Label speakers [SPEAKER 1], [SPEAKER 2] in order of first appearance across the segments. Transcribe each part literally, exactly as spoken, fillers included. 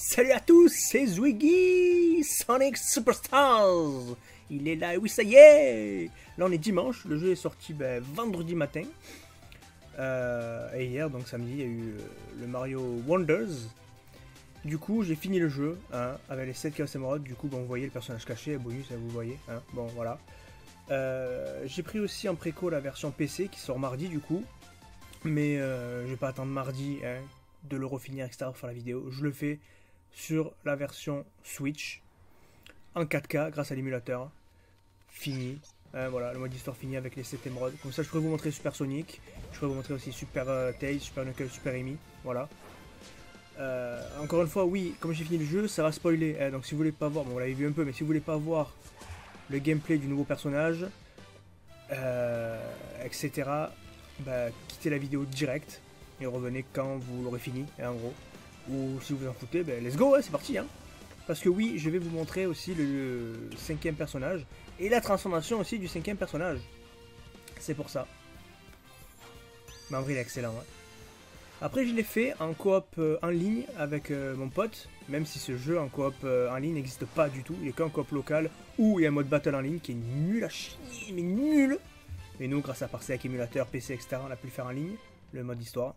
[SPEAKER 1] Salut à tous, c'est Zwiggy, Sonic Superstars. Il est là, oui ça y est. Là on est dimanche, le jeu est sorti ben, vendredi matin. Euh, et hier, donc samedi, il y a eu euh, le Mario Wonders. Du coup, j'ai fini le jeu hein, avec les sept Chaos Emeralds. Du coup, bon, vous voyez le personnage caché, bonus, vous voyez. Hein, bon, voilà. Euh, j'ai pris aussi en préco la version P C qui sort mardi, du coup. Mais euh, je vais pas attendre mardi hein, de le refinir, et cetera pour faire la vidéo. Je le fais sur la version Switch en quatre K grâce à l'émulateur. Fini. Hein, voilà, le mode histoire fini avec les sept émeraudes. Comme ça, je pourrais vous montrer Super Sonic. Je pourrais vous montrer aussi Super euh, Tails, Super Knuckles, Super Amy. Voilà. Euh, encore une fois, oui, comme j'ai fini le jeu, ça va spoiler. Hein, donc si vous voulez pas voir, bon, vous l'avez vu un peu, mais si vous voulez pas voir le gameplay du nouveau personnage, euh, et cetera, bah, quittez la vidéo direct et revenez quand vous l'aurez fini, hein, en gros. Ou si vous en foutez, bah, let's go, hein, c'est parti. Hein. Parce que oui, je vais vous montrer aussi le, le cinquième personnage et la transformation aussi du cinquième personnage. C'est pour ça. Mais en vrai, il est excellent. Ouais. Après, je l'ai fait en coop euh, en ligne avec euh, mon pote, même si ce jeu en coop euh, en ligne n'existe pas du tout. Il est qu'en coop local où il y a un mode battle en ligne qui est nul à chier, mais nul. Et nous, grâce à Parsec, émulateur, P C, et cetera, on a pu le faire en ligne, le mode histoire.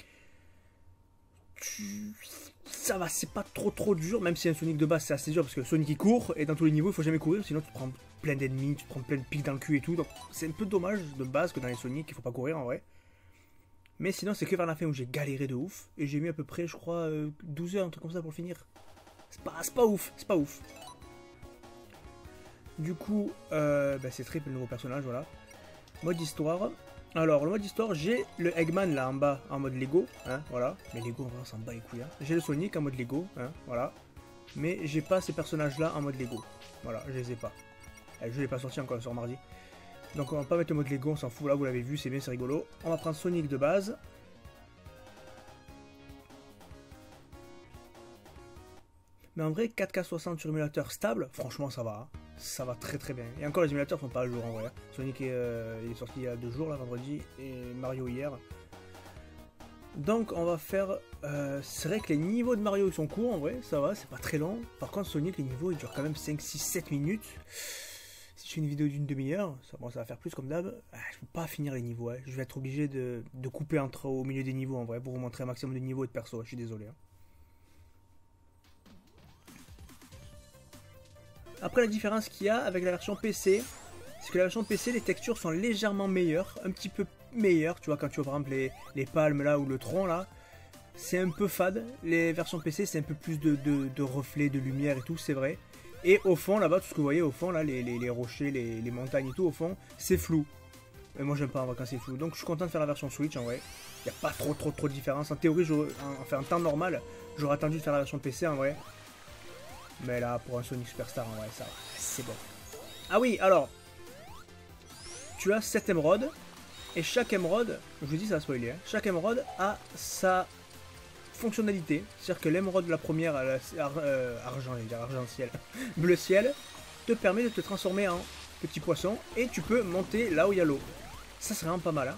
[SPEAKER 1] Ça va, c'est pas trop trop dur, même si un Sonic de base c'est assez dur parce que Sonic il court et dans tous les niveaux il faut jamais courir sinon tu te prends plein d'ennemis, tu te prends plein de pics dans le cul et tout. Donc c'est un peu dommage de base que dans les Sonic il faut pas courir en vrai. Mais sinon c'est que vers la fin où j'ai galéré de ouf et j'ai mis à peu près je crois douze heures, un truc comme ça pour le finir. C'est pas, pas ouf, c'est pas ouf. Du coup euh, bah, c'est Trip le nouveau personnage, voilà. Mode histoire. Alors, le mode histoire, j'ai le Eggman là en bas en mode Lego, hein, voilà. Mais Lego, on s'en bat les couilles. Hein. J'ai le Sonic en mode Lego, hein, voilà. Mais j'ai pas ces personnages là en mode Lego. Voilà, je les ai pas. Le jeu n'est pas sorti encore sur mardi. Donc, on va pas mettre le mode Lego, on s'en fout. Là, vous l'avez vu, c'est bien, c'est rigolo. On va prendre Sonic de base. Mais en vrai, quatre K soixante sur émulateur stable, franchement, ça va. Hein. Ça va très très bien. Et encore, les émulateurs sont pas à jour en vrai. Sonic est, euh, il est sorti il y a deux jours, là, vendredi, et Mario hier. Donc, on va faire... Euh, c'est vrai que les niveaux de Mario ils sont courts en vrai, ça va, c'est pas très long. Par contre, Sonic, les niveaux ils durent quand même cinq, six, sept minutes. Si je fais une vidéo d'une demi-heure, ça, bon, ça va faire plus comme d'hab. Ah, je peux pas finir les niveaux, hein. Je vais être obligé de, de couper entre, au milieu des niveaux en vrai pour vous montrer un maximum de niveaux et de perso. Je suis désolé. Hein. Après, la différence qu'il y a avec la version P C, c'est que la version P C, les textures sont légèrement meilleures, un petit peu meilleures. Tu vois, quand tu vois par exemple les, les palmes là ou le tronc là, c'est un peu fade. Les versions P C, c'est un peu plus de, de, de reflets, de lumière et tout, c'est vrai. Et au fond, là-bas, tout ce que vous voyez au fond, là, les, les, les rochers, les, les montagnes et tout, au fond, c'est flou. Et moi, j'aime pas en vrai quand c'est flou. Donc, je suis content de faire la version Switch en vrai. Il n'y a pas trop, trop, trop de différence. En théorie, en, enfin, en temps normal, j'aurais attendu de faire la version P C en vrai. Mais là, pour un Sonic Superstar, en vrai, ça va, c'est bon. Ah oui, alors, tu as sept émeraudes, et chaque émeraude, je vous dis, ça va spoiler, hein, chaque émeraude a sa fonctionnalité. C'est-à-dire que l'émeraude, la première, euh, argent, je vais dire argent ciel, bleu ciel, te permet de te transformer en petit poisson, et tu peux monter là où il y a l'eau. Ça, c'est vraiment pas mal, hein.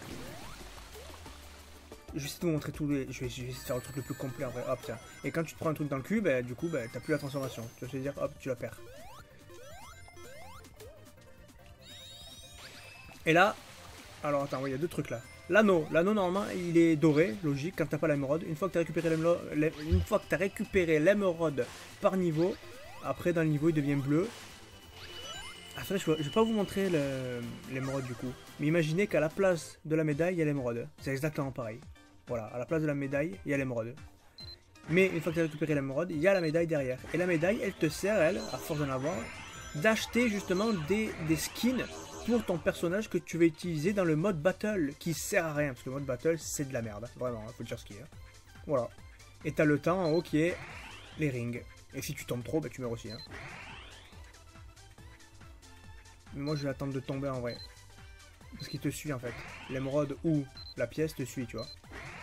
[SPEAKER 1] Je vais essayer de vous montrer tous les... Je vais, je vais essayer de faire le truc le plus complet en vrai. Hop, tiens. Et quand tu te prends un truc dans le cul, bah, du coup, bah, t'as plus la transformation. Tu vas te dire, hop, tu la perds. Et là... Alors, attends, il y a deux trucs là. L'anneau. L'anneau, normalement, il est doré, logique, quand t'as pas l'émeraude. Une fois que t'as récupéré l'émeraude... Une fois que t'as récupéré l'émeraude par niveau, après, dans le niveau, il devient bleu. Après, je vais pas vous montrer l'émeraude du coup. Mais imaginez qu'à la place de la médaille, il y a l'émeraude. C'est exactement pareil. Voilà, à la place de la médaille, il y a l'émeraude. Mais une fois que tu as récupéré l'émeraude, il y a la médaille derrière. Et la médaille, elle te sert, elle, à force d'en avoir, d'acheter justement des, des skins pour ton personnage que tu vas utiliser dans le mode battle, qui sert à rien. Parce que le mode battle, c'est de la merde. Vraiment, il faut dire ce qu'il y a. Voilà. Et tu as le temps en haut qui est les rings. Et si tu tombes trop, bah, tu meurs aussi. Hein. Mais moi, je vais attendre de tomber en vrai. Parce qu'il te suit en fait. L'émeraude ou la pièce te suit, tu vois.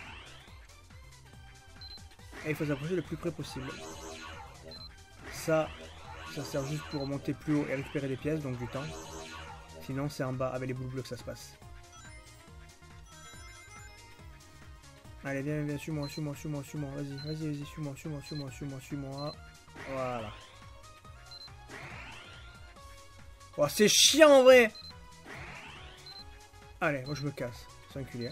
[SPEAKER 1] Et il faut s'approcher le plus près possible. Ça, ça sert juste pour monter plus haut et récupérer des pièces, donc du temps. Sinon, c'est en bas avec les boules bleues que ça se passe. Allez, viens, viens, suis-moi, suis-moi, suis-moi, suis-moi. Vas-y, vas-y, vas-y, suis-moi, suis-moi, suis-moi, suis-moi, suis-moi. Voilà. Oh, c'est chiant en vrai. Allez, moi je me casse. C'est enculé.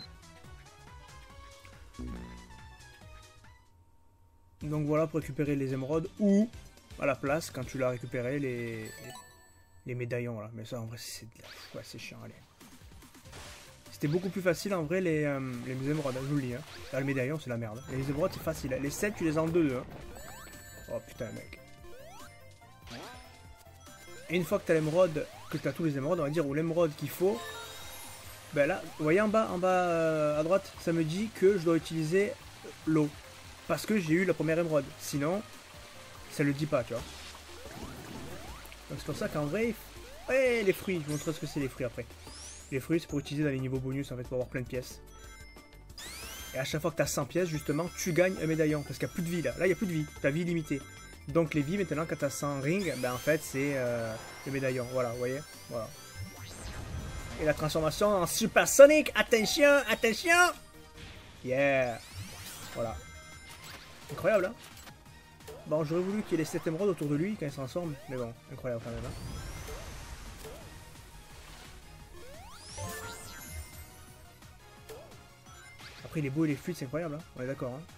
[SPEAKER 1] Donc voilà pour récupérer les émeraudes ou à la place quand tu l'as récupéré les les médaillons là. Mais ça en vrai c'est de la... ouais, c'est chiant. Allez. C'était beaucoup plus facile en vrai les, euh, les émeraudes, je vous le dis. Hein. Là, le médaillon c'est la merde. Les émeraudes c'est facile. Hein. Les sept tu les as en deux. Hein. Oh putain mec. Et une fois que tu as l'émeraude, que tu as tous les émeraudes, on va dire, ou l'émeraude qu'il faut, ben là, vous voyez en bas, en bas euh, à droite, ça me dit que je dois utiliser l'eau. Parce que j'ai eu la première émeraude. Sinon, ça le dit pas, tu vois. Donc c'est pour ça qu'en vrai, ouais, les fruits, je vous montrerai ce que c'est les fruits après. Les fruits, c'est pour utiliser dans les niveaux bonus, en fait, pour avoir plein de pièces. Et à chaque fois que tu as cent pièces, justement, tu gagnes un médaillon. Parce qu'il n'y a plus de vie, là. Là, il n'y a plus de vie. Tu as vie limitée. Donc les vies, maintenant, quand tu as cent rings, ben en fait, c'est euh, le médaillon. Voilà, vous voyez. Voilà. Et la transformation en Super Sonic. Attention, attention. Yeah. Voilà. Incroyable, hein. Bon, j'aurais voulu qu'il y ait les sept émeraudes autour de lui quand il se transforme. Mais bon, incroyable quand même, hein. Après, il est beau et les fluides, c'est incroyable, hein. On est d'accord, hein.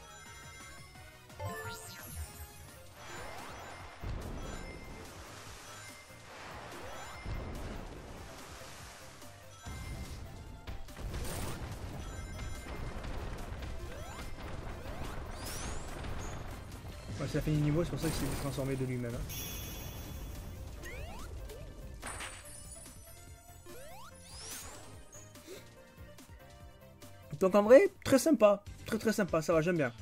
[SPEAKER 1] Ouais, ça fait du niveau, c'est pour ça qu'il s'est transformé de lui-même. Hein. Donc en vrai, très sympa. Très très sympa, ça va, j'aime bien.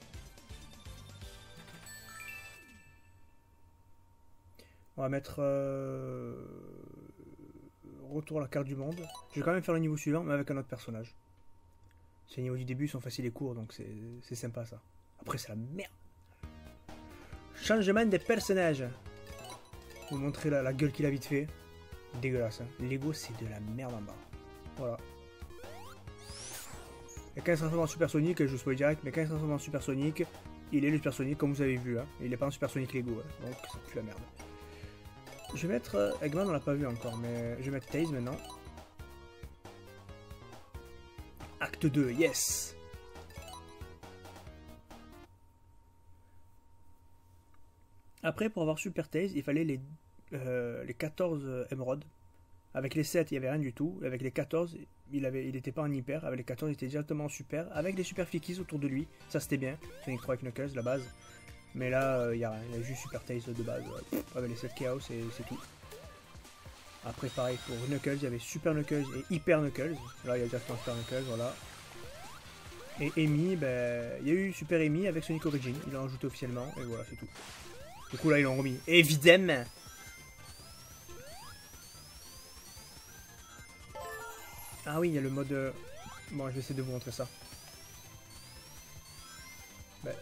[SPEAKER 1] On va mettre... Euh... Retour à la carte du monde. Je vais quand même faire le niveau suivant, mais avec un autre personnage. Ces niveaux du début sont faciles et courts, donc c'est sympa ça. Après c'est la merde. Changement des personnages. Vous montrer la, la gueule qu'il a vite fait. Dégueulasse. Hein. Lego, c'est de la merde en bas. Voilà. Et quand il se transforme en Super Sonic, je vous spoil direct, mais quand il se transforme en Super Sonic, il est le Super Sonic comme vous avez vu. Hein. Il n'est pas en Super Sonic Lego. Hein. Donc ça pue la merde. Je vais mettre... Euh, Eggman, on l'a pas vu encore, mais je vais mettre Tails maintenant. Acte deux, yes. Après, pour avoir Super Tails, il fallait les, euh, les quatorze euh, émeraudes. Avec les sept, il n'y avait rien du tout. Avec les quatorze, il n'était il pas en hyper. Avec les quatorze, il était directement en super. Avec les super flickies autour de lui, ça c'était bien. Sonic trois avec Knuckles, la base. Mais là, il euh, n'y a rien. Il y a juste Super Tails de base. Ouais. Avec les sept Chaos, c'est tout. Après, pareil, pour Knuckles, il y avait Super Knuckles et Hyper Knuckles. Là, il y a directement Super Knuckles, voilà. Et Amy, ben, il y a eu Super Amy avec Sonic Origin. Ils l'ont ajouté officiellement, et voilà, c'est tout. Du coup, là, ils l'ont remis. Évidemment. Ah oui, il y a le mode... Euh... Bon, je vais essayer de vous montrer ça. Ben...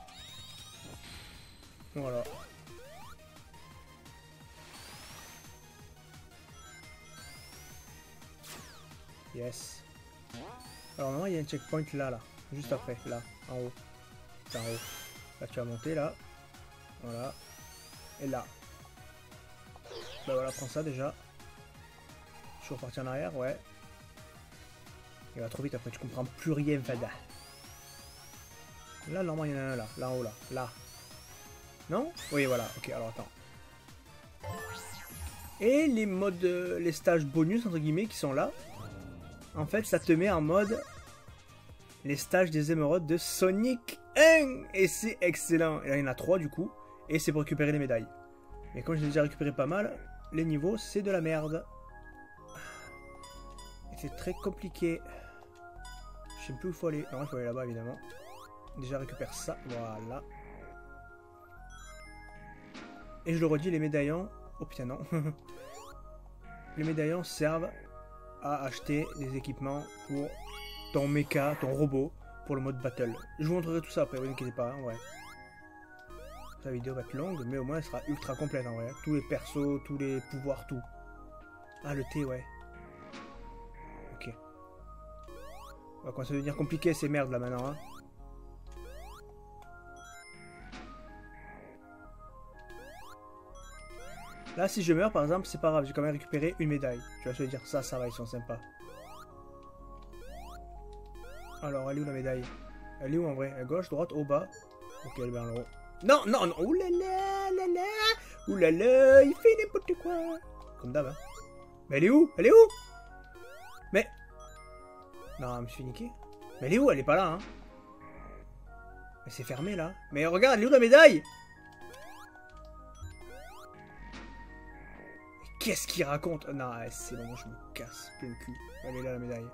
[SPEAKER 1] Voilà. Yes. Alors maintenant, il y a un checkpoint là, là. Juste après, là, en haut. C'est en haut. Là, tu vas monter, là. Voilà. Et là. Bah voilà, prends ça déjà. Je suis reparti en arrière, ouais. Il va trop vite après, tu comprends plus rien, Fada. Là, normalement, il y en a un là. Là en haut, là. Là. Non? Oui, voilà. Ok, alors attends. Et les modes, euh, les stages bonus, entre guillemets, qui sont là. En fait, ça te met en mode les stages des émeraudes de Sonic un. Et c'est excellent. Et là, il y en a trois du coup. Et c'est pour récupérer les médailles. Mais comme j'ai déjà récupéré pas mal, les niveaux, c'est de la merde. C'est très compliqué. Je sais plus où il faut aller. Non, il faut aller là-bas, évidemment. Déjà, récupère ça. Voilà. Et je le redis, les médaillons... Oh putain, non. Les médaillons servent à acheter des équipements pour ton mecha, ton robot, pour le mode battle. Je vous montrerai tout ça après, vous inquiétez pas, hein, ouais. La vidéo va être longue, mais au moins elle sera ultra complète en vrai. Tous les persos, tous les pouvoirs, tout. Ah, le thé, ouais. Ok. va commencer à devenir compliqué ces merdes là maintenant. Hein. Là, si je meurs, par exemple, c'est pas grave, j'ai quand même récupéré une médaille. Tu vas se dire, ça, ça va, ils sont sympas. Alors, elle est où la médaille? Elle est où en vrai? À gauche, droite, au bas? Ok, elle est bien en haut. Non, non, non, oulala, là, là, oulala, il fait n'importe quoi. Comme d'hab, hein. Mais elle est où? Elle est où? Mais... Non, je me suis niqué. Mais elle est où? Elle est pas là, hein. Mais c'est fermé, là. Mais regarde, elle est où la médaille? Qu'est-ce qu'il raconte? Non, c'est bon, je me casse plein le cul. Elle est là, la médaille.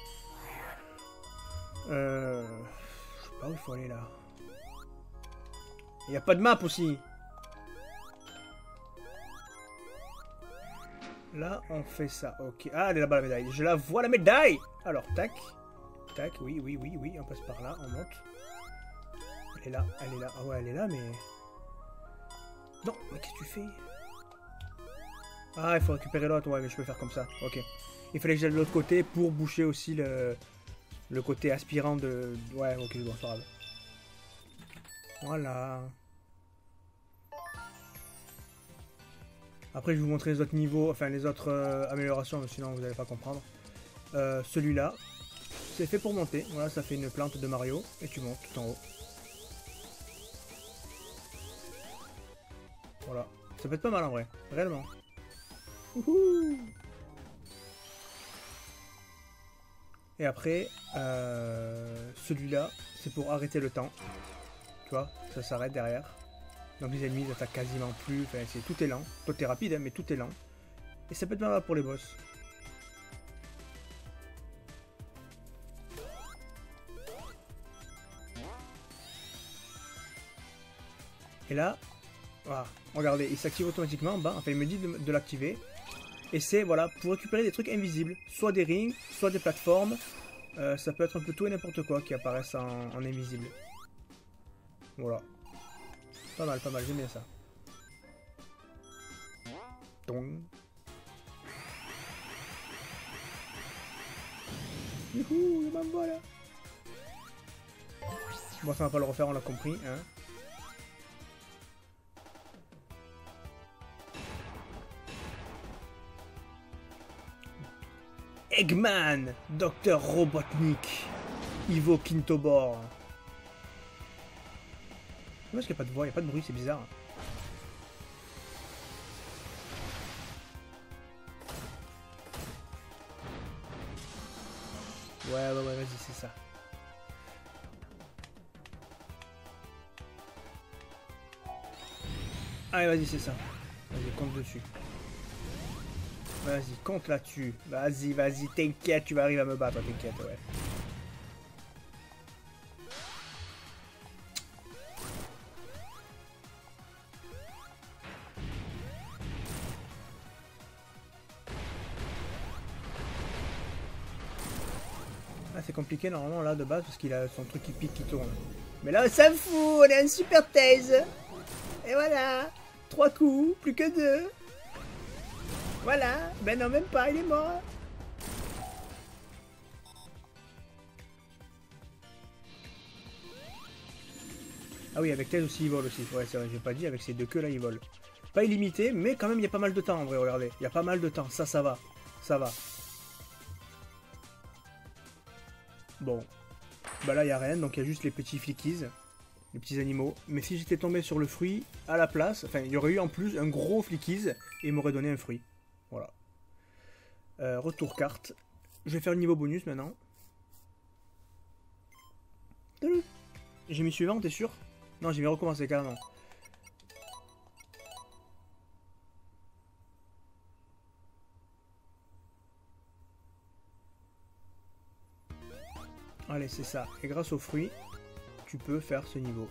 [SPEAKER 1] Euh... Je sais pas où il faut aller, là. Il n'y a pas de map, aussi. Là, on fait ça. Ok. Ah, elle est là-bas, la médaille. Je la vois, la médaille. Alors, tac. Tac, oui, oui, oui, oui. On passe par là, on monte. Elle est là, elle est là. Ah ouais, elle est là, mais... Non, mais qu'est-ce que tu fais? Ah, il faut récupérer l'autre, ouais, mais je peux faire comme ça. Ok. Il fallait que j'aille de l'autre côté pour boucher aussi le, le côté aspirant de... Ouais, ok, bon, c'est pas grave. Voilà. Après, je vais vous montrer les autres niveaux, enfin les autres euh, améliorations, sinon vous n'allez pas comprendre. Euh, Celui-là, c'est fait pour monter. Voilà, ça fait une plante de Mario, et tu montes tout en haut. Voilà. Ça peut être pas mal en vrai, réellement. Wouhou. Et après, euh, celui-là, c'est pour arrêter le temps. Tu vois, ça s'arrête derrière. Donc les ennemis n'attaquent quasiment plus. Enfin, c'est, tout est lent. Toi, t'es rapide, hein, mais tout est lent. Et ça peut être pas mal pour les boss. Et là, voilà, regardez, il s'active automatiquement en bas. Enfin, il me dit de, de l'activer. Et c'est, voilà, pour récupérer des trucs invisibles. Soit des rings, soit des plateformes. Euh, ça peut être un peu tout et n'importe quoi qui apparaissent en, en invisible. Voilà. Pas mal, pas mal, j'aime bien ça. Donc. Youhou, le mambo là. Bon, ça va pas le refaire, on l'a compris, hein. Eggman, Docteur Robotnik, Ivo Quintobor. Pourquoi est-ce qu'il n'y a pas de voix, il n'y a pas de bruit, c'est bizarre. Ouais, ouais, ouais, vas-y, c'est ça. Allez, vas-y, c'est ça. Vas-y, compte dessus. Vas-y, compte là-dessus. Vas-y, vas-y, t'inquiète, tu vas arriver à me battre, t'inquiète, ouais. Ah, c'est compliqué normalement là de base parce qu'il a son truc qui pique qui tourne. Mais là, on s'en fout, on a un super tase. Et voilà, trois coups, plus que deux. Voilà, ben non, même pas, il est mort. Ah oui, avec Tails aussi il vole aussi. Ouais, c'est vrai, j'ai pas dit, avec ces deux queues là il vole. Pas illimité, mais quand même il y a pas mal de temps en vrai, regardez. Il y a pas mal de temps, ça, ça va. Ça va. Bon. Bah là il y a rien, donc il y a juste les petits flickies. Les petits animaux. Mais si j'étais tombé sur le fruit à la place, enfin il y aurait eu en plus un gros flickies et il m'aurait donné un fruit. Voilà. Euh, retour carte. Je vais faire le niveau bonus maintenant. J'ai mis suivant, t'es sûr? Non, j'ai mis recommencer carrément. Allez, c'est ça. Et grâce aux fruits, tu peux faire ce niveau.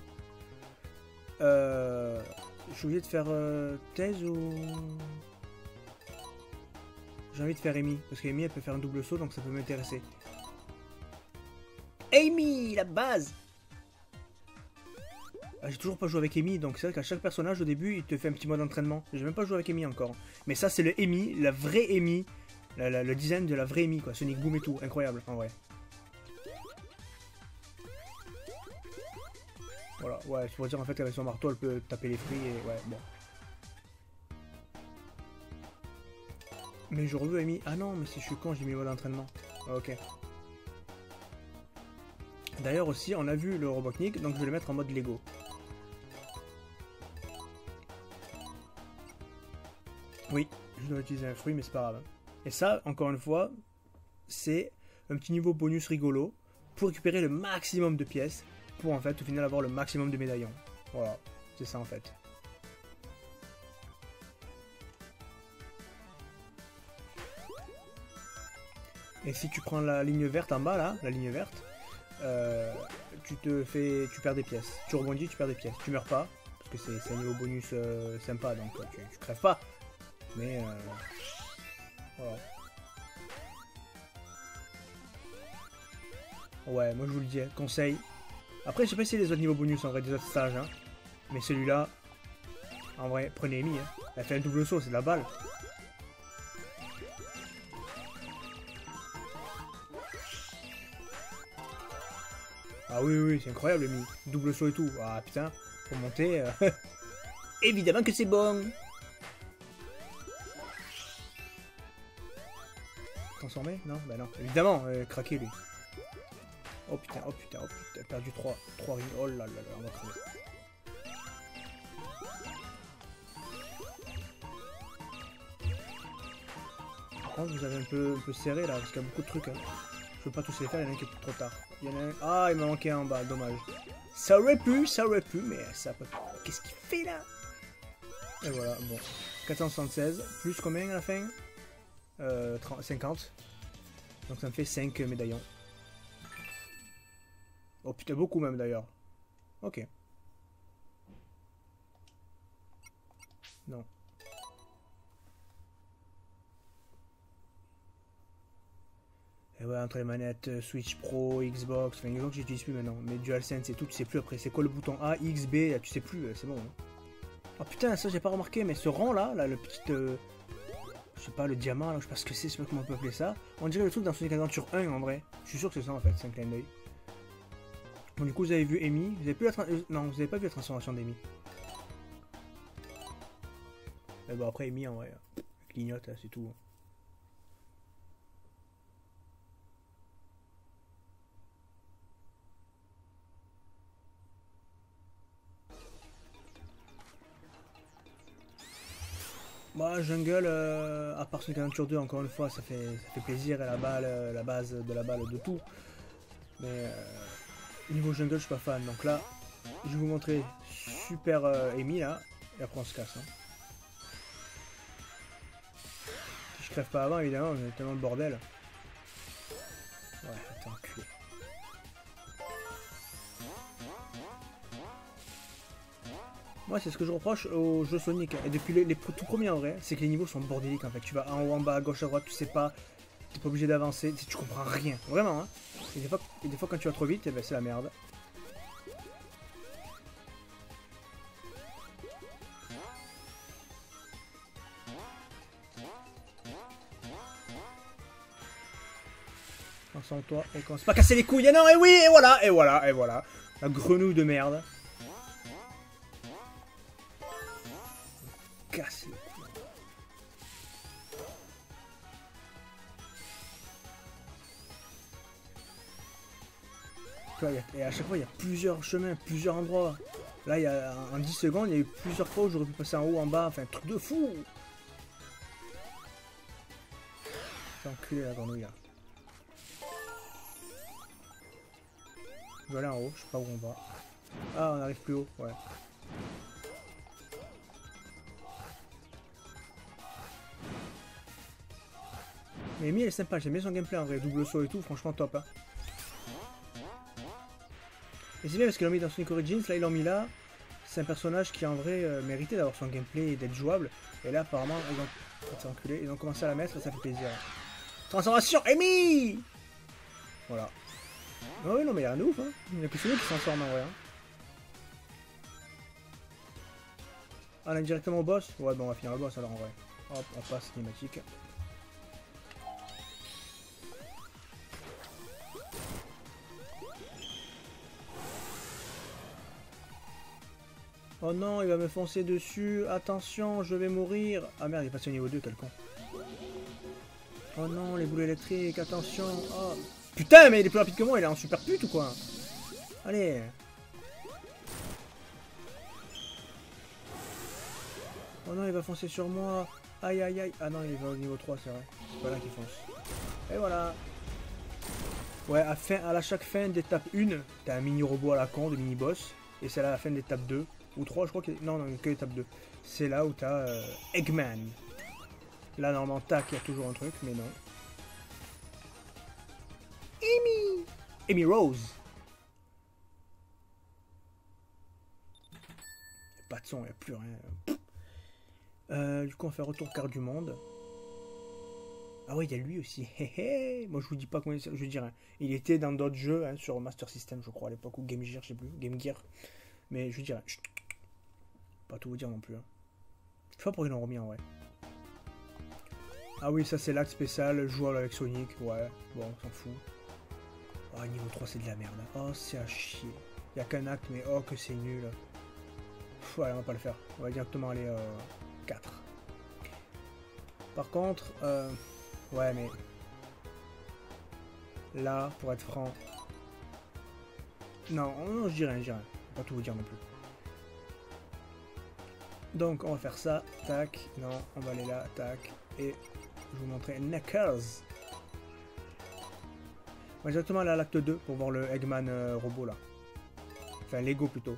[SPEAKER 1] Euh, je suis obligé de faire euh, Tails ou... J'ai envie de faire Amy, parce qu'Amy elle peut faire un double saut, donc ça peut m'intéresser. Amy, la base. Ah, j'ai toujours pas joué avec Amy, donc c'est vrai qu'à chaque personnage au début il te fait un petit mode d'entraînement. J'ai même pas joué avec Amy encore. Mais ça c'est le Amy, la vraie Amy, la, la, le design de la vraie Amy quoi, Sonic Boom et tout, incroyable en vrai. Voilà, ouais, c'est pour dire en fait qu'avec son marteau elle peut taper les fruits et ouais, bon. Mais je veux Amy. Ah non, mais si je suis con, j'ai mis le mode entraînement. Ah, ok. D'ailleurs aussi, on a vu le Robotnik, donc je vais le mettre en mode Lego. Oui, je dois utiliser un fruit, mais c'est pas grave. Et ça, encore une fois, c'est un petit niveau bonus rigolo pour récupérer le maximum de pièces, pour en fait au final avoir le maximum de médaillons. Voilà, c'est ça en fait. Et si tu prends la ligne verte en bas là, la ligne verte, euh, tu te fais, tu perds des pièces. Tu rebondis, tu perds des pièces. Tu meurs pas, parce que c'est un niveau bonus euh, sympa, donc tu, tu crèves pas. Mais euh, voilà. Ouais, moi je vous le dis, hein, conseil. Après, je sais pas si les autres niveaux bonus en vrai, des autres stages, hein. Mais celui-là, en vrai, prenez Amy, hein. Elle fait un double saut, c'est de la balle. Ah oui, oui, c'est incroyable, Amy. Double saut et tout. Ah putain, pour monter. Euh... Évidemment que c'est bon. Transformé? Non? Bah non. Évidemment, euh, craqué lui. Oh putain, oh putain, oh putain, perdu trois. trois rings. Oh là là là, on va crever. Par contre, vous avez un peu, un peu serré là, parce qu'il y a beaucoup de trucs. Hein. Je peux pas tous les faire, il y en a un qui est trop tard. Il y en a un... Ah, il m'a manqué un en bas, dommage. Ça aurait pu, ça aurait pu, mais ça peut pas. Qu'est-ce qu'il fait là? Et voilà, bon. quatre cent soixante-seize, plus combien à la fin? euh, cinquante. Donc ça me fait cinq médaillons. Oh putain, beaucoup même d'ailleurs. Ok. Non. Et ouais, entre les manettes Switch Pro, Xbox, enfin Xbox j'utilise plus maintenant, mais DualSense et tout, tu sais plus après, c'est quoi le bouton A, X, B, tu sais plus, c'est bon. Hein. Oh putain, ça j'ai pas remarqué, mais ce rang là, là, le petit... Euh, je sais pas, le diamant, là, je sais pas ce que c'est, je sais pas comment on peut appeler ça. On dirait le truc dans Sonic Adventure un en vrai. Je suis sûr que c'est ça en fait, c'est un clin d'œil. Bon, du coup, vous avez vu Amy. Vous avez plus la euh, non, vous avez pas vu la transformation d'Amy. Mais bon, après, Amy en vrai, elle clignote, c'est tout. Bah, jungle, euh, à part Sonic Adventure deux, encore une fois, ça fait, ça fait plaisir, et la balle, euh, la base de la balle de tout. Mais euh, niveau jungle, je suis pas fan. Donc là, je vais vous montrer Super euh, Amy là, et après on se casse. Hein. Si je crève pas avant, évidemment, il y a tellement de bordel. Ouais, attends, enculé. Moi, c'est ce que je reproche aux jeux Sonic, et depuis les, les tout premiers en vrai, c'est que les niveaux sont bordéliques en fait. Tu vas en haut, en bas, à gauche, à droite, tu sais pas, t'es pas obligé d'avancer, tu comprends rien, vraiment. Hein. Et, des fois, et des fois, quand tu vas trop vite, eh ben, c'est la merde. Concentre-toi et commence pas à casser les couilles. Et non, et oui, et voilà, et voilà, et voilà. La grenouille de merde. Casse les couilles. Tu vois, y a, et à chaque fois, il y a plusieurs chemins, plusieurs endroits. Là, il y a, en dix secondes, il y a eu plusieurs fois où j'aurais pu passer en haut, en bas. Enfin, un truc de fou. C'est enculé la grenouille là. Je vais aller en haut, je sais pas où on va. Ah, on arrive plus haut, ouais. Mais Amy elle est sympa, j'aime bien son gameplay en vrai, double saut et tout, franchement top. Hein. Et c'est bien parce qu'ils l'ont mis dans Sonic Origins, là ils l'ont mis là. C'est un personnage qui en vrai euh, méritait d'avoir son gameplay et d'être jouable. Et là apparemment ils ont... Enculé, ils ont commencé à la mettre, ça fait plaisir. Transformation Amy. Voilà. Oh oui non mais il y a un ouf, hein. Il n'y a que celui qui se transforme en vrai. Hein. Ah, on est directement au boss. Ouais bon on va finir le boss alors en vrai. Hop, on passe cinématique. Oh non, il va me foncer dessus. Attention, je vais mourir. Ah merde, il est passé au niveau deux, quel con. Oh non, les boules électriques, attention. Oh. Putain, mais il est plus rapide que moi, il est en super pute ou quoi? Allez. Oh non, il va foncer sur moi. Aïe, aïe, aïe. Ah non, il va au niveau trois, c'est vrai. C'est pas là qu'il fonce. Et voilà. Ouais, à, fin, à la chaque fin d'étape un, t'as un mini-robot à la con, de mini-boss. Et c'est à la fin d'étape deux. Ou trois, je crois que... Non, non, que l'étape deux. C'est là où t'as euh, Eggman. Là, normalement, tac, il y a toujours un truc, mais non. Amy Amy Rose. Y a pas de son, y a plus rien. Euh, du coup, on fait retour carte du monde. Ah ouais, il y a lui aussi. Moi, je vous dis pas combien... Je veux dire, hein, il était dans d'autres jeux, hein, sur Master System, je crois, à l'époque, ou Game Gear, je sais plus. Game Gear. Mais je vous dirais... Pas tout vous dire non plus. Hein. Je sais pas pourquoi ils l'ont remis en vrai. Ah oui, ça c'est l'acte spécial, joueur avec Sonic. Ouais, bon, on s'en fout. Oh, niveau trois, c'est de la merde. Oh, c'est à chier. Il n'y a qu'un acte, mais oh, que c'est nul. Pff, ouais, on va pas le faire. On va directement aller euh, quatre. Par contre, euh, ouais, mais... Là, pour être franc... Non, non, je dis rien, je dis rien. Je vais pas tout vous dire non plus. Donc on va faire ça, tac, non, on va aller là, tac, et je vais vous montrer Knuckles. On va directement aller à l'acte deux pour voir le Eggman euh, robot là. Enfin, Lego plutôt.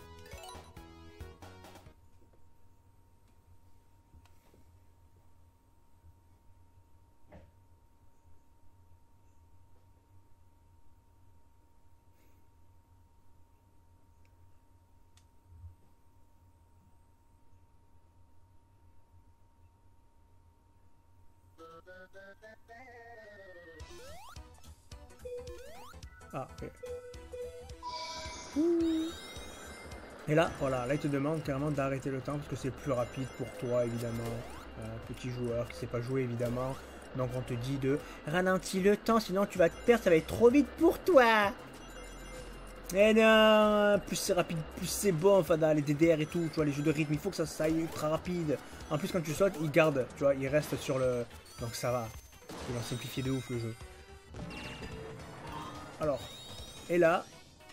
[SPEAKER 1] Ah, ok. Et là, voilà, là il te demande carrément d'arrêter le temps parce que c'est plus rapide pour toi évidemment. Euh, petit joueur qui sait pas jouer évidemment. Donc on te dit de ralentir le temps sinon tu vas te perdre, ça va être trop vite pour toi. Et non, plus c'est rapide, plus c'est bon, enfin dans les D D R et tout, tu vois, les jeux de rythme, il faut que ça, ça aille ultra rapide. En plus quand tu sautes, il garde, tu vois, il reste sur le... Donc ça va. Ils vont simplifier de ouf le jeu. Alors, et là...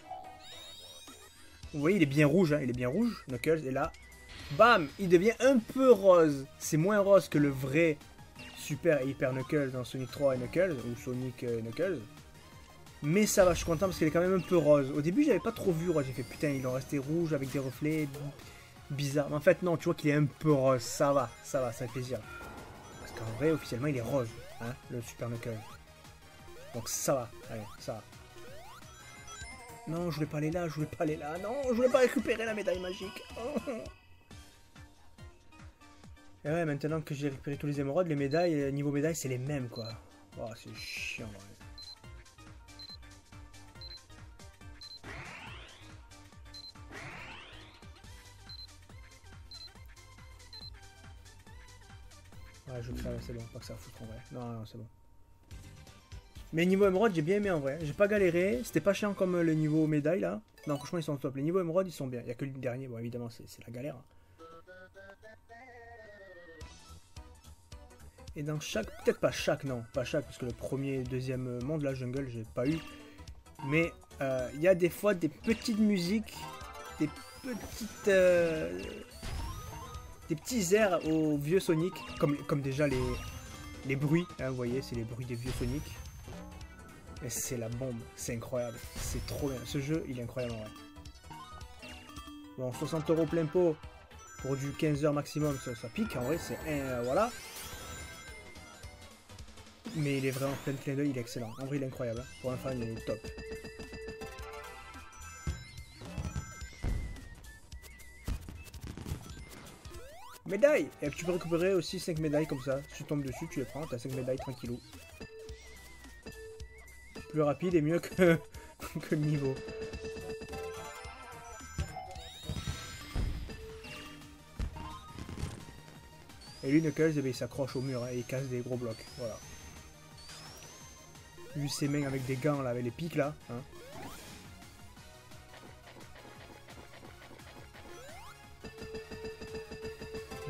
[SPEAKER 1] Vous voyez, il est bien rouge, hein, il est bien rouge, Knuckles, et là, bam, il devient un peu rose. C'est moins rose que le vrai Super et Hyper Knuckles dans Sonic trois et Knuckles, ou Sonic et Knuckles. Mais ça va, je suis content parce qu'il est quand même un peu rose. Au début, j'avais pas trop vu rose, j'ai fait putain, il est resté rouge avec des reflets bizarres. Mais en fait, non, tu vois qu'il est un peu rose, ça va, ça va, ça fait plaisir. Parce qu'en vrai, officiellement, il est rose, hein, le Super Knuckles. Donc ça va, allez, ça va. Non, je voulais pas aller là, je voulais pas aller là. Non, je voulais pas récupérer la médaille magique. Oh. Et ouais, maintenant que j'ai récupéré tous les émeraudes, les médailles, niveau médailles, c'est les mêmes, quoi. Oh, c'est chiant, ouais. Ouais, je crève, c'est bon, pas que ça fout en vrai. Non, non, c'est bon. Mais niveau émeraude, j'ai bien aimé en vrai. J'ai pas galéré, c'était pas chiant comme le niveau médaille là. Non, franchement, ils sont top. Les niveaux émeraude, ils sont bien. Il y a que le dernier, bon, évidemment, c'est la galère. Et dans chaque, peut-être pas chaque, non, pas chaque, parce que le premier et deuxième monde, la jungle, j'ai pas eu. Mais euh, il y a des fois des petites musiques, des petites. Euh, des petits airs au vieux Sonic, comme, comme déjà les, les bruits, hein, vous voyez, c'est les bruits des vieux Sonic. Et c'est la bombe, c'est incroyable, c'est trop bien. Ce jeu, il est incroyable en vrai. Bon, soixante euros plein pot pour du quinze heures maximum, ça, ça pique en vrai, c'est un. Euh, voilà. Mais il est vraiment plein de clin d'œil, il est excellent. En vrai, il est incroyable. Hein. Pour un fan, il est top. Médaille! Et tu peux récupérer aussi cinq médailles comme ça. Si tu tombes dessus, tu les prends, tu as cinq médailles tranquillou. Plus rapide et mieux que, que le niveau. Et lui, Knuckles, eh bien, il s'accroche au mur hein, et il casse des gros blocs. Voilà. Lui, ses mains avec des gants, là, avec les pics, là. Hein.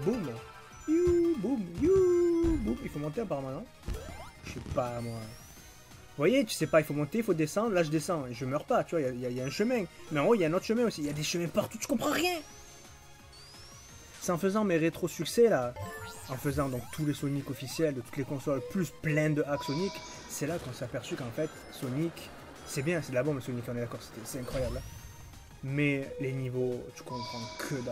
[SPEAKER 1] boum. You, boum, you, boum. Il faut monter apparemment, non? Je sais pas, moi. Vous voyez, tu sais pas, il faut monter, il faut descendre. Là, je descends. Je meurs pas, tu vois, il y, y, y a un chemin. Mais en haut, il y a un autre chemin aussi. Il y a des chemins partout, tu comprends rien. C'est en faisant mes rétro-succès, là, en faisant donc tous les Sonic officiels de toutes les consoles, plus plein de hacks Sonic, c'est là qu'on s'est aperçu qu'en fait, Sonic, c'est bien, c'est de la bombe Sonic, on est d'accord, c'est incroyable. Hein. Mais les niveaux, tu comprends que dalle.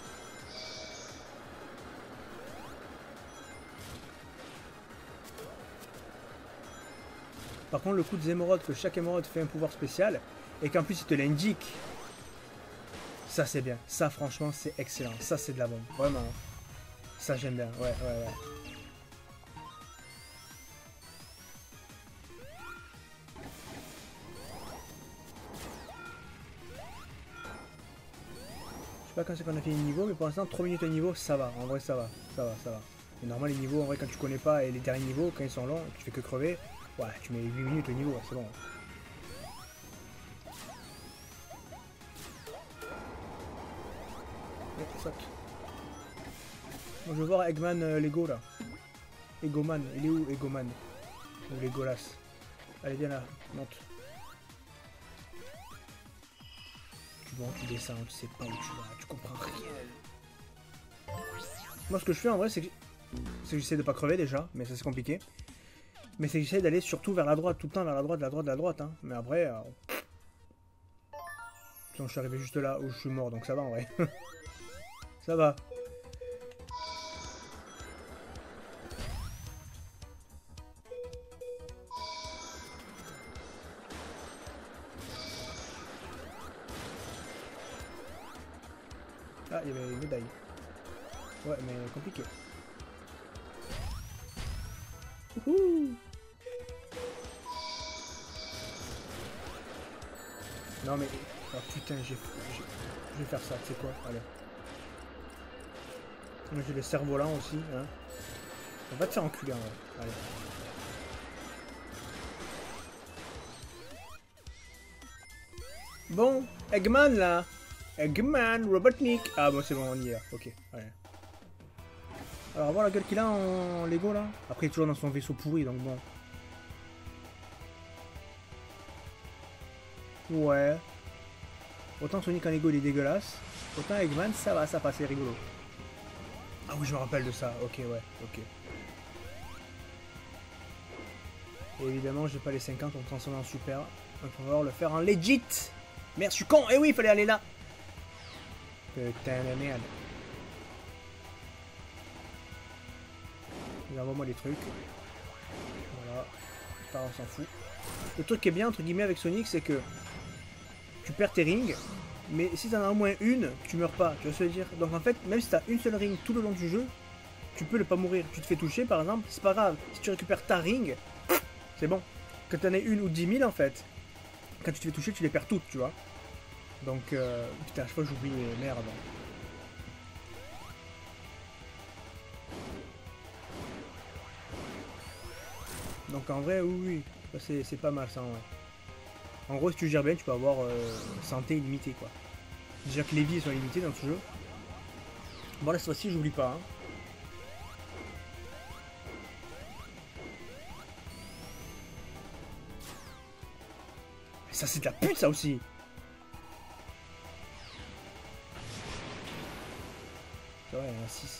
[SPEAKER 1] Par contre, le coup des émeraudes, que chaque émeraude fait un pouvoir spécial, et qu'en plus il te l'indique, ça c'est bien. Ça franchement c'est excellent. Ça c'est de la bombe. Vraiment. Ça j'aime bien. Ouais, ouais, ouais. Je sais pas quand c'est qu'on a fait les niveaux, mais pour l'instant trois minutes au niveau, ça va. En vrai ça va. Ça va, ça va. Mais normalement les niveaux, en vrai quand tu connais pas, et les derniers niveaux, quand ils sont longs, tu fais que crever, ouais, tu mets huit minutes au niveau, c'est bon. Saute. Bon, je veux voir Eggman euh, Lego là. Egoman, il est où Egoman? Ou Legolas? Allez, viens là, monte. Tu montes, tu descends, tu sais pas où tu vas, tu comprends rien. Moi, ce que je fais en vrai, c'est que j'essaie de pas crever déjà, mais ça c'est compliqué. Mais c'est que j'essaie d'aller surtout vers la droite, tout le temps vers la droite, la droite, la droite. Hein. Mais après, euh... je suis arrivé juste là où je suis mort, donc ça va en vrai. Ça va. Ah, il y avait une médaille. Ouais, mais compliqué. Ouhou. Non mais... Oh putain, j'ai... Je vais faire ça, tu sais quoi? Allez. J'ai le cerf-volant aussi, hein. On va te faire enculer, en vrai. Allez. Bon, Eggman, là. Eggman, Robotnik. Ah bon, c'est bon, on y est, là. Ok, allez. Alors, on va voir la gueule qu'il a en Lego, là. Après, il est toujours dans son vaisseau pourri, donc bon. Ouais. Autant Sonic en Lego, il est dégueulasse. Autant Eggman, ça va, ça passe, c'est rigolo. Ah oui, je me rappelle de ça. Ok, ouais, ok. Et évidemment, j'ai pas les cinquante pour me transformer en super. Donc, on va devoir le faire en legit. Merde, je suis con. Eh oui, il fallait aller là. Putain de merde. Envoie-moi les trucs. Voilà. Ça, on s'en fout. Le truc qui est bien, entre guillemets, avec Sonic, c'est que tu perds tes rings. Mais si t'en as au moins une, tu meurs pas, tu vois ce que je veux dire? Donc en fait, même si t'as une seule ring tout le long du jeu, tu peux ne pas mourir. Tu te fais toucher par exemple, c'est pas grave. Si tu récupères ta ring, c'est bon. Que t'en aies une ou dix mille en fait, quand tu te fais toucher, tu les perds toutes, tu vois. Donc, euh, putain, à chaque fois j'oublie, merde. Donc en vrai, oui, oui, c'est pas mal ça en vrai. En gros, si tu gères bien, tu peux avoir euh, santé illimitée, quoi. Déjà que les vies sont limitées dans ce jeu. Bon, là, cette fois-ci, j'oublie pas. Hein. Ça, c'est de la pute, ça aussi. C'est vrai, il y en a six.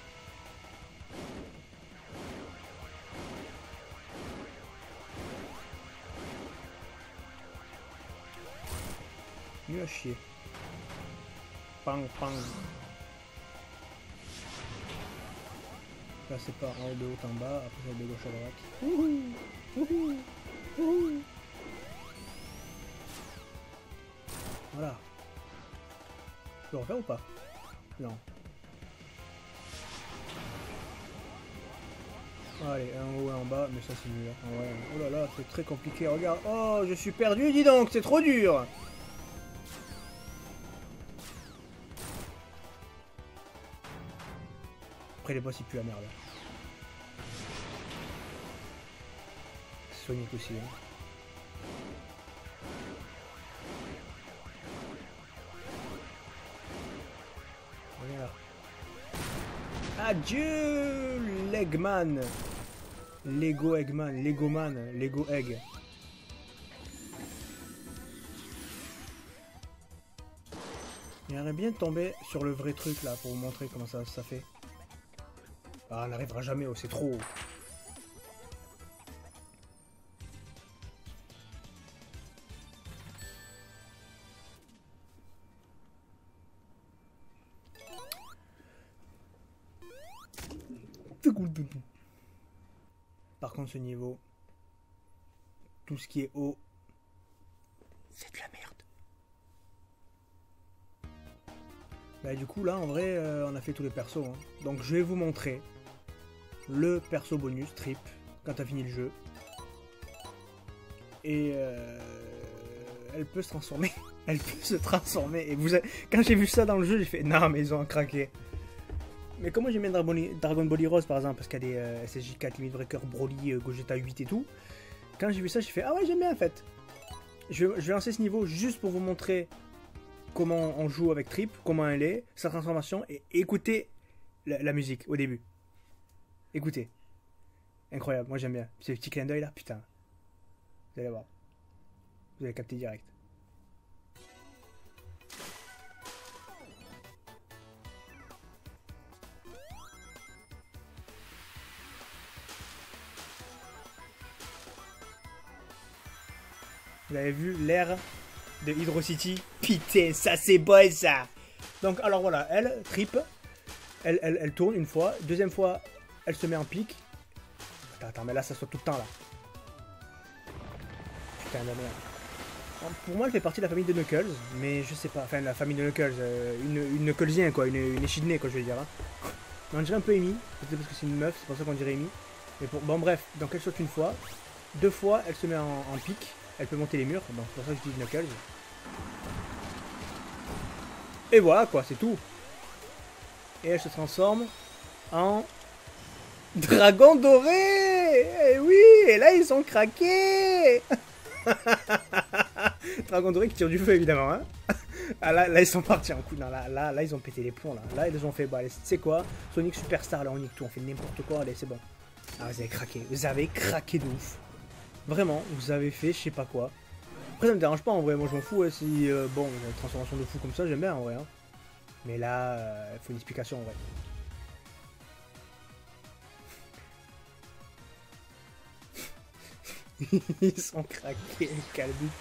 [SPEAKER 1] Nul à chier. Pang, pang. Là c'est pas en haut de haut en bas, après c'est de gauche à droite. Wouhou, wouhou, wouhou. Voilà. Je peux le refaire ou pas? Non. Allez, un haut et un bas, mais ça c'est nul. Ah ouais. Oh là là, c'est très compliqué, regarde. Oh, je suis perdu, dis donc, c'est trop dur. Après les boss ils puent la merde. Sonic aussi. Hein. Regarde. Adieu, l'Eggman. Lego Eggman, Lego Man, Lego Egg. J'aimerais bien tomber sur le vrai truc là pour vous montrer comment ça, ça fait. Ah, on n'arrivera jamais, oh, c'est trop. Par contre, ce niveau, tout ce qui est haut, c'est de la merde. Bah, du coup, là, en vrai, euh, on a fait tous les persos. Hein. Donc, je vais vous montrer le perso bonus, Trip, quand tu as fini le jeu. Et euh, elle peut se transformer. Elle peut se transformer. Et vous avez... Quand j'ai vu ça dans le jeu, j'ai fait non, mais ils ont craqué. Mais comment j'aime bien Dragon Ball Heroes par exemple, parce qu'il y a des euh, S S J quatre, Limit Breaker, Broly, euh, Gogeta huit et tout. Quand j'ai vu ça, j'ai fait ah ouais, j'aime bien en fait. Je, je vais lancer ce niveau juste pour vous montrer comment on joue avec Trip, comment elle est, sa transformation, et écoutez la, la musique au début. Écoutez. Incroyable, moi j'aime bien. Ce petit clin d'œil là, putain. Vous allez voir. Vous allez capter direct. Vous avez vu l'air de Hydro City? Putain, ça c'est beau ça! Donc, alors voilà, elle, Trip, elle, elle, elle tourne une fois. Deuxième fois, elle se met en pique. Attends, attends, mais là ça saute tout le temps là. Putain de merde. Pour moi, elle fait partie de la famille de Knuckles, mais je sais pas. Enfin, la famille de Knuckles, euh, une, une Knucklesien quoi, une, une échidnée quoi, je vais dire. Hein. Mais on dirait un peu Amy, peut-être parce que c'est une meuf, c'est pour ça qu'on dirait Amy. Mais pour, bon, bref, donc elle saute une fois. Deux fois, elle se met en, en pique. Elle peut monter les murs, donc c'est pour ça que je dis Knuckles. Et voilà quoi, c'est tout. Et elle se transforme en dragon doré. Et oui, et là ils sont craqués. Dragon doré qui tire du feu évidemment. Hein. Ah, là, là ils sont partis en coup. Non, là, là, là ils ont pété les plombs là. Là ils ont fait, bah, tu sais quoi, Sonic Superstar, là on nique tout, on fait n'importe quoi, allez c'est bon. Ah vous avez craqué, vous avez craqué de ouf. Vraiment, vous avez fait je sais pas quoi. Après ça me dérange pas en vrai, moi je m'en fous hein, si euh, bon, une transformation de fou comme ça j'aime bien en vrai. Hein. Mais là, il euh, faut une explication en vrai. Ils sont craqués, quel but.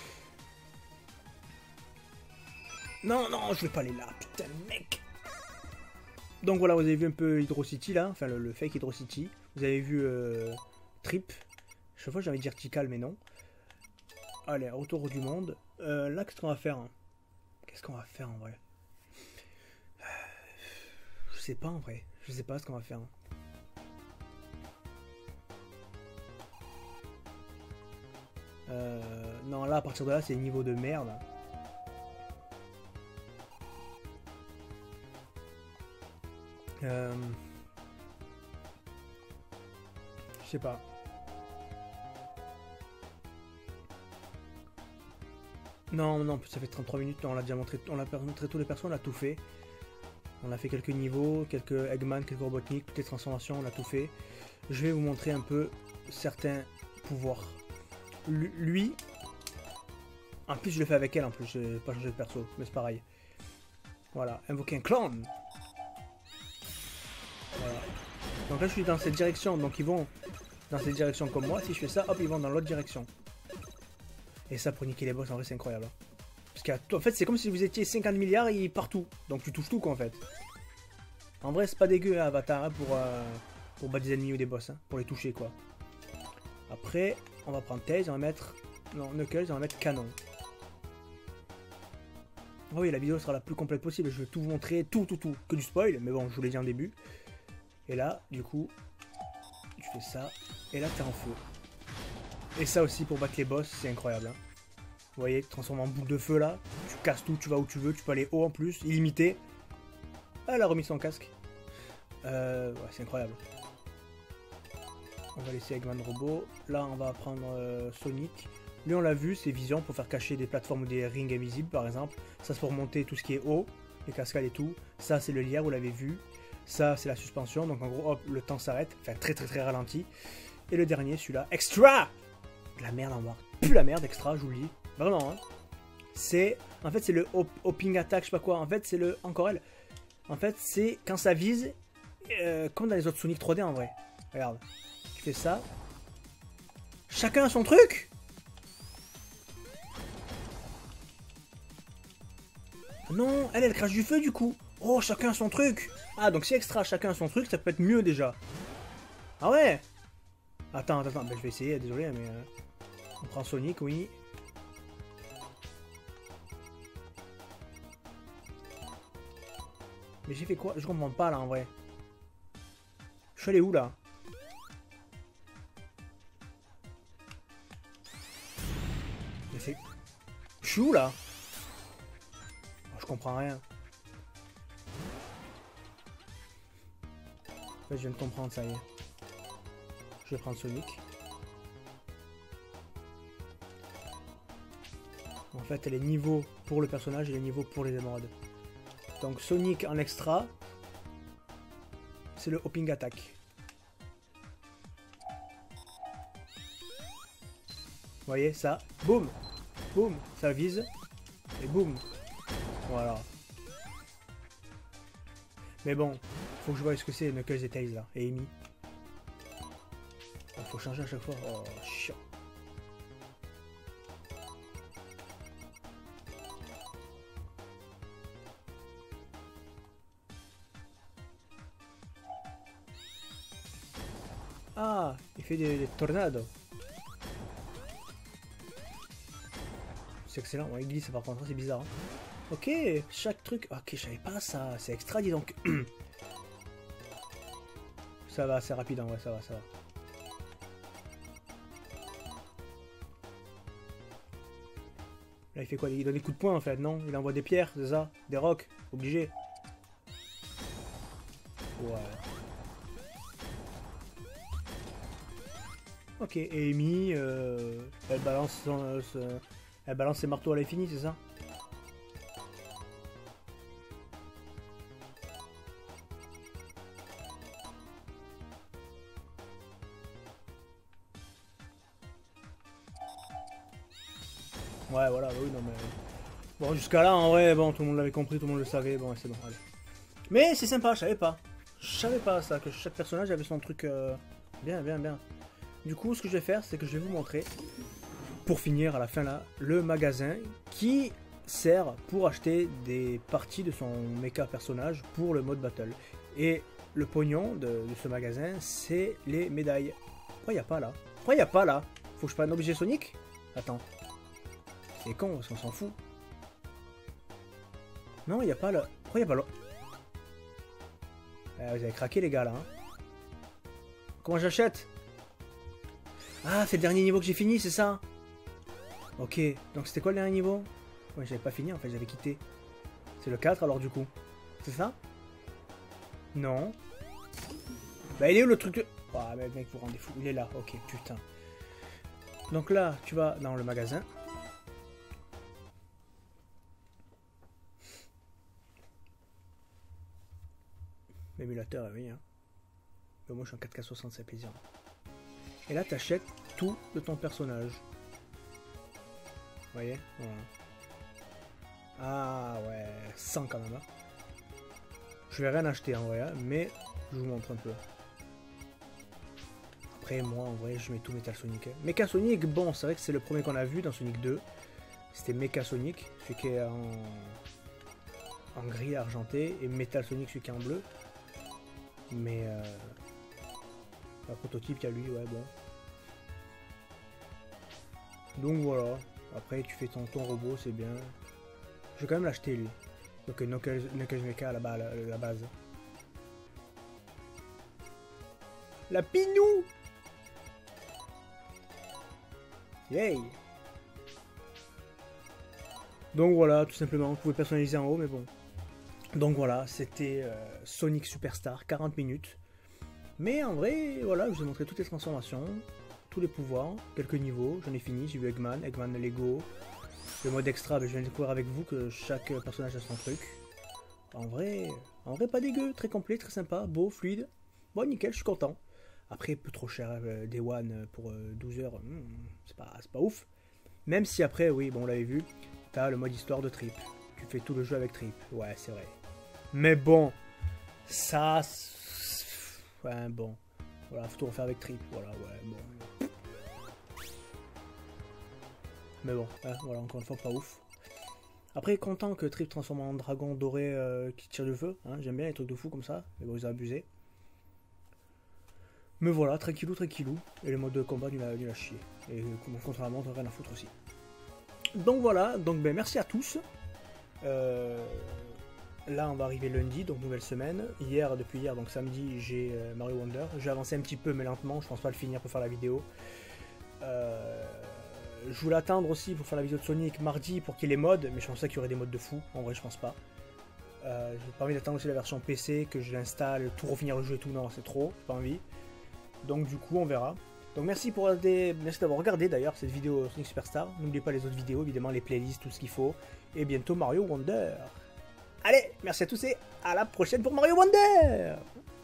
[SPEAKER 1] Non, non, je vais pas aller là, putain mec. Donc voilà, vous avez vu un peu Hydro City là, enfin le, le fake Hydro City. Vous avez vu euh, Trip. Chaque fois j'avais dire Tical mais non. Allez, retour du monde. Euh, là, qu'est-ce qu'on va faire hein Qu'est-ce qu'on va faire en vrai euh, Je sais pas en vrai. Je sais pas ce qu'on va faire. Hein. Euh, non, là, à partir de là, c'est niveau de merde. Euh, je sais pas. Non, non, ça fait trente-trois minutes, on l'a déjà montré, on l'a montré tous les persos, on a tout fait. On a fait quelques niveaux, quelques Eggman, quelques Robotnik, toutes les transformations, on a tout fait. Je vais vous montrer un peu certains pouvoirs. L lui, en plus je le fais avec elle en plus, je n'ai pas changé de perso, mais c'est pareil. Voilà, invoquer un clone. Voilà. Donc là je suis dans cette direction, donc ils vont dans cette direction comme moi. Si je fais ça, hop, ils vont dans l'autre direction. Et ça pour niquer les boss en vrai c'est incroyable. Hein. Parce qu'en fait c'est comme si vous étiez cinquante milliards et partout. Donc tu touches tout quoi en fait. En vrai c'est pas dégueu hein, Avatar hein, pour, euh, pour battre des ennemis ou des boss. Hein, pour les toucher quoi. Après on va prendre Tails, on va mettre... Non, Knuckles, on va mettre Canon. Oh oui la vidéo sera la plus complète possible. Je vais tout vous montrer, tout tout tout. Que du spoil, mais bon je vous l'ai dit en début. Et là du coup tu fais ça. Et là t'es en feu. Et ça aussi pour battre les boss, c'est incroyable. Hein. Vous voyez, tu te transformes en boule de feu là, tu casses tout, tu vas où tu veux, tu peux aller haut en plus, illimité. Ah, elle a remis son casque. Euh, ouais, c'est incroyable. On va laisser Eggman Robot. Là, on va prendre euh, Sonic. Lui, on l'a vu, c'est vision pour faire cacher des plateformes ou des rings invisibles par exemple. Ça, c'est pour monter tout ce qui est haut, les cascades et tout. Ça, c'est le lierre, vous l'avez vu. Ça, c'est la suspension. Donc en gros, hop, le temps s'arrête. Enfin, très très très ralenti. Et le dernier, celui-là, extra. De la merde en voir. Plus la merde, extra, je vous le dis. Vraiment, hein. C'est... En fait, c'est le hop hopping attack, je sais pas quoi. En fait, c'est le... Encore elle. En fait, c'est quand ça vise... Euh, comme dans les autres Sonic trois D, en vrai. Regarde. Tu fais ça. Chacun a son truc. Non, elle, elle crache du feu, du coup. Oh, chacun a son truc. Ah, donc si extra, chacun a son truc, ça peut être mieux, déjà. Ah ouais. Attends, attends, attends. Ben, je vais essayer, désolé, mais... Euh... On prend Sonic, oui. Mais j'ai fait quoi? Je comprends pas, là, en vrai. Je suis allé où, là? Mais c'est... Je suis où, là? Je comprends rien. En fait, je viens de comprendre, ça y est. Je vais prendre Sonic. En fait, elle est niveau pour le personnage et les niveaux pour les émeraudes. Donc Sonic en extra, c'est le hopping attack. Vous voyez ça? Boum! Boum! Ça vise. Et boum! Voilà. Mais bon, faut que je vois ce que c'est Knuckles et Tails là. Et Amy. Il faut changer à chaque fois. Oh, chiant. Ah, il fait des, des tornades. C'est excellent. Ouais, il glisse par contre, c'est bizarre. Hein. Ok, chaque truc... Ok, je savais pas ça. C'est extra, dis donc. Ça va, c'est rapide en vrai, ça va, ça va. Là, il fait quoi? Il donne des coups de poing en fait, non? Il envoie des pierres, c'est ça? Des rocs, obligé. Ouais. Ok, et Amy, euh, elle balance son, euh, son, elle balance ses marteaux à l'infini, c'est ça? Ouais, voilà, oui, non mais... Bon, jusqu'à là, en vrai, bon, tout le monde l'avait compris, tout le monde le savait, bon, c'est bon, allez. Mais c'est sympa, je savais pas. Je savais pas ça, que chaque personnage avait son truc... Euh... Bien, bien, bien. Du coup, ce que je vais faire, c'est que je vais vous montrer, pour finir, à la fin là, le magasin qui sert pour acheter des parties de son mecha personnage pour le mode battle. Et le pognon de, de ce magasin, c'est les médailles. Pourquoi il n'y a pas là? Pourquoi il n'y a pas là? Faut que je prenne un objet Sonic? Attends. C'est con, parce qu'on s'en fout. Non, il n'y a pas là. Pourquoi il n'y a pas là? euh, Vous avez craqué les gars là. Hein. Comment j'achète? Ah, c'est le dernier niveau que j'ai fini, c'est ça? Ok, donc c'était quoi le dernier niveau? Ouais, j'avais pas fini en fait, j'avais quitté. C'est le quatre alors du coup. C'est ça? Non. Bah il est où le truc de... Ah mais mec, vous rendez fou, il est là, ok, putain. Donc là, tu vas dans le magasin. L'émulateur, oui. Hein. Mais moi je suis en quatre K soixante, c'est plaisir. Et là, tu achètes tout de ton personnage. Vous voyez? Voilà. Ah ouais, cent quand même. Hein. Je vais rien acheter en vrai, hein, mais je vous montre un peu. Après, moi en vrai, je mets tout Metal Sonic. Hein. Mecha Sonic, bon, c'est vrai que c'est le premier qu'on a vu dans Sonic deux. C'était Mecha Sonic, celui qui est en, en gris argenté, et Metal Sonic, celui qui est en bleu. Mais euh... un prototype, il y a lui, ouais, bon. Donc voilà. Après, tu fais ton, ton robot, c'est bien. Je vais quand même l'acheter, lui. Donc, Knuckles, Knuckles Mecha à la, base, la, la base. La Pinou! Yay! Donc voilà, tout simplement. Vous pouvez personnaliser en haut, mais bon. Donc voilà, c'était euh, Sonic Superstar, quarante minutes. Mais en vrai, voilà, je vous ai montré toutes les transformations, tous les pouvoirs, quelques niveaux, j'en ai fini, j'ai vu Eggman, Eggman Lego. Le mode extra, je viens de découvrir avec vous que chaque personnage a son truc. En vrai, en En vrai, pas dégueu, très complet, très sympa, beau, fluide. Bon, nickel, je suis content. Après, un peu trop cher, euh, Day One pour euh, douze heures, hmm, c'est pas, pas ouf. Même si après, oui, bon, on l'avait vu, t'as le mode histoire de Trip. Tu fais tout le jeu avec Trip, ouais, c'est vrai. Mais bon, ça, ouais, bon. Voilà, faut tout refaire avec Trip, voilà, ouais, bon. Mais bon, hein, voilà, encore une fois, pas ouf. Après, content que Trip transforme en dragon doré euh, qui tire du feu, hein, j'aime bien les trucs de fou comme ça, mais bon, ils ont abusé. Mais voilà, tranquillou, tranquillou. Et le mode de combat, nul à, nul à chier. Et contre la montre, rien à foutre aussi. Donc voilà, donc ben merci à tous. Euh, là, on va arriver lundi, donc nouvelle semaine. Hier, depuis hier, donc samedi, j'ai euh, Mario Wonder. J'ai avancé un petit peu, mais lentement. Je pense pas le finir pour faire la vidéo. Euh, je voulais attendre aussi pour faire la vidéo de Sonic mardi pour qu'il y ait les modes, mais je pensais qu'il y aurait des modes de fou. En vrai, je pense pas. Euh, j'ai pas envie d'attendre aussi la version P C, que je l'installe, tout revenir le jeu et tout. Non, c'est trop, j'ai pas envie. Donc du coup on verra. Donc merci pour des... merci d'avoir regardé d'ailleurs cette vidéo Sonic Superstar. N'oubliez pas les autres vidéos, évidemment les playlists, tout ce qu'il faut. Et bientôt Mario Wonder. Allez, merci à tous et à la prochaine pour Mario Wonder.